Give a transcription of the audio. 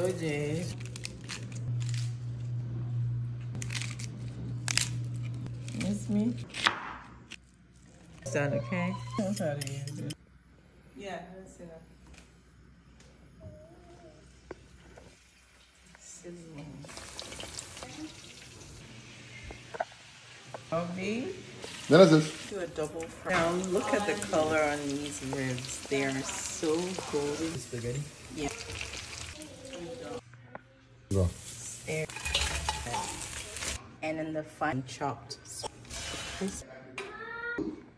gorgeous. Miss me? Is that okay? That's how to use it. Yeah, that's enough. Sizzling. Okay. Do a double fry. Now look at the color on these ribs. They are so golden. Spaghetti? Yeah. Go. There. And then the fine chopped.